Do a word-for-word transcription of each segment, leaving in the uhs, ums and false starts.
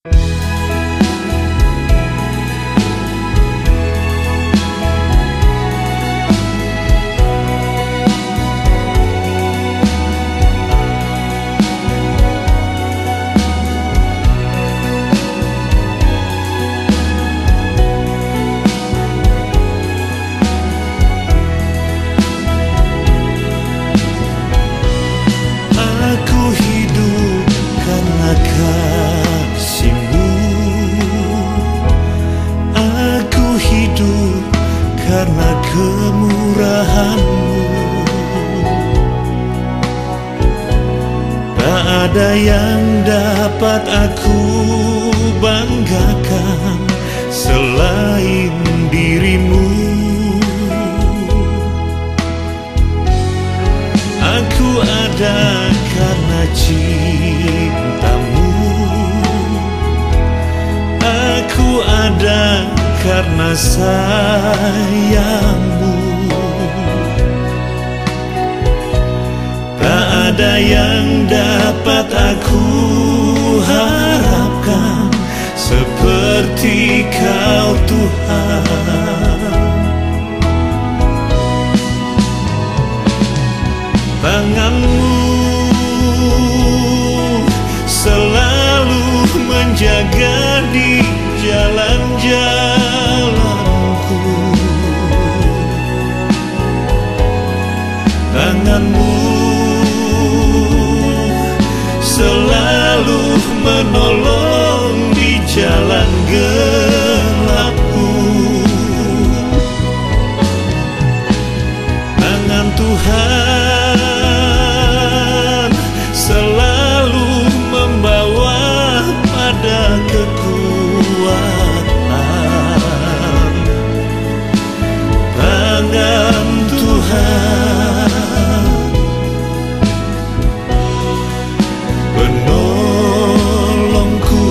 Karena kemurahan-Mu, tak ada yang dapat aku banggakan selain diri-Mu. Aku ada karena cinta-Mu, aku ada karena sayang-Mu. Tak ada yang dapat aku harapkan seperti Kau, Tuhan. Tangan-Mu selalu menjaga di jalan-jalanku. Tangan-Mu selalu menolong di jalan gelapku. Tangan Tuhan selalu membawa pada kekuatan. Tangan Tuhan penolongku.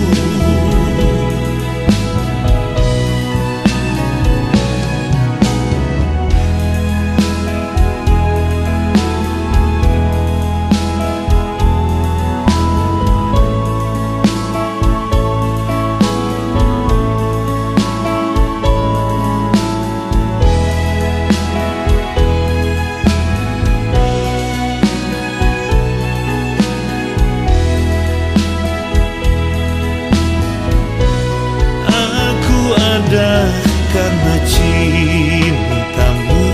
Ada karena cinta-Mu,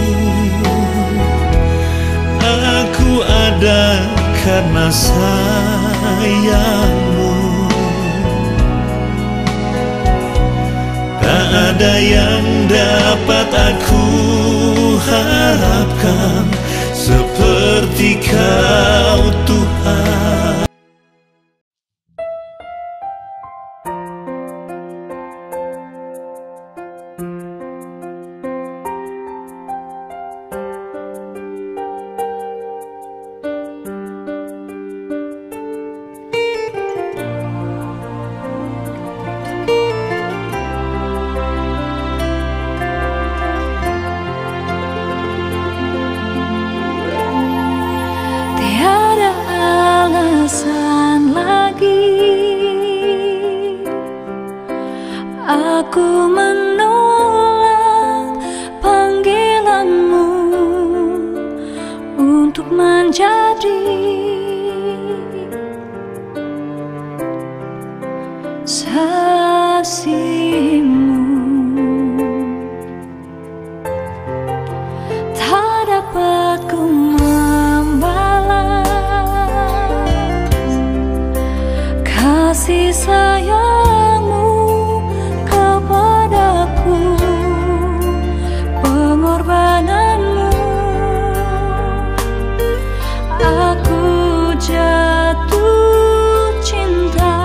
aku ada karena sayang-Mu. Tak ada yang dapat aku harapkan seperti Kau, Tuhan. Aku menolak panggilan-Mu untuk menjadi saksi-Mu. Tak dapat ku membalas kasih sayang-Mu kepadaku, pengorbanan-Mu. Aku jatuh cinta,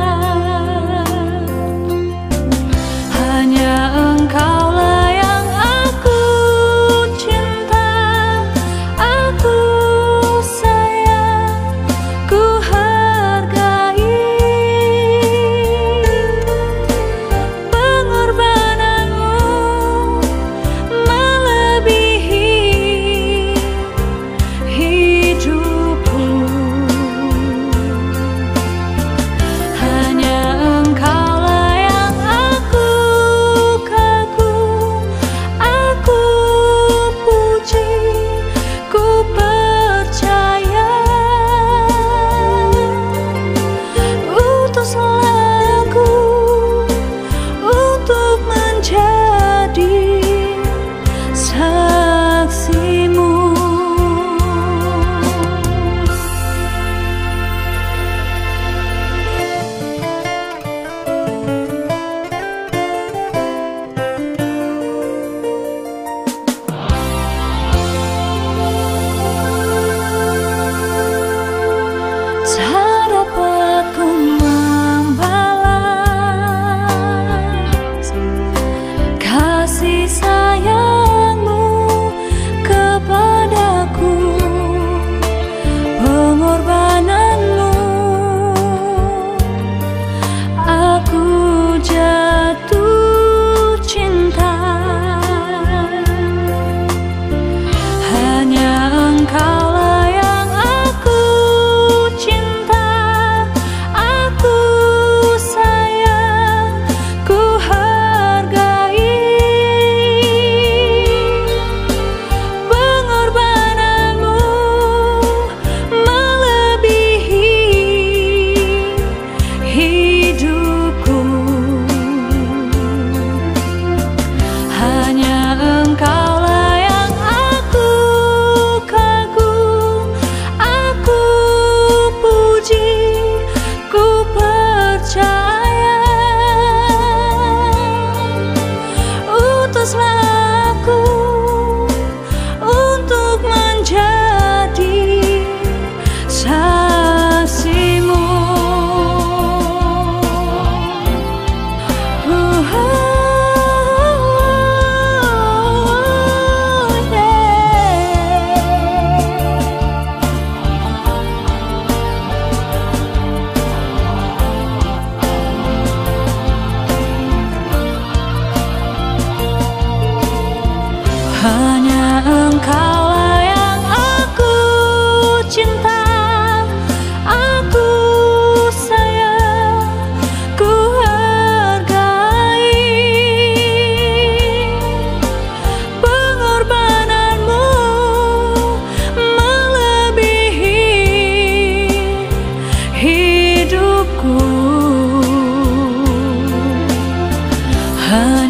hanya Engkaulah yang aku cinta, aku sayang, ku hargai. hidupku.